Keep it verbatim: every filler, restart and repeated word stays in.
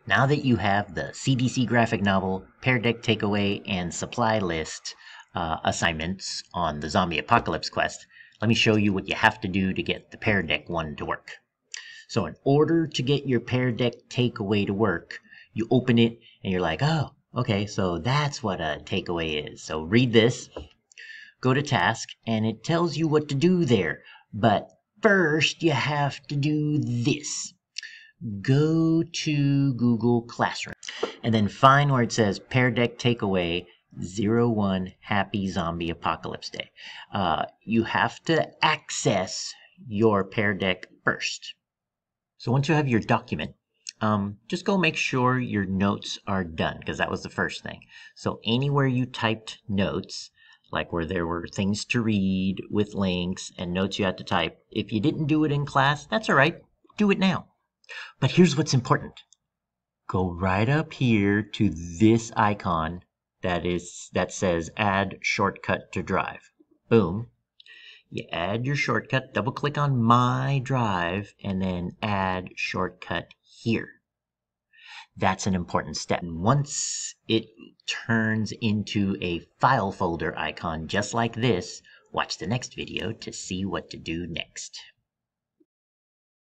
Now that you have the C D C graphic novel, Pear Deck Takeaway, and supply list uh, assignments on the Zombie Apocalypse quest, let me show you what you have to do to get the Pear Deck one to work. So in order to get your Pear Deck Takeaway to work, you open it and you're like, oh, okay, so that's what a takeaway is. So read this, go to task, and it tells you what to do there. But first you have to do this. Go to Google Classroom and then find where it says Pear Deck Takeaway zero one Happy Zombie Apocalypse Day. Uh, you have to access your Pear Deck first. So once you have your document, um, just go make sure your notes are done, because that was the first thing. So anywhere you typed notes, like where there were things to read with links and notes you had to type, if you didn't do it in class, that's all right. Do it now. But here's what's important. Go right up here to this icon that is that says Add Shortcut to Drive. Boom. You add your shortcut, double click on My Drive, and then Add Shortcut here. That's an important step. And once it turns into a file folder icon just like this, watch the next video to see what to do next.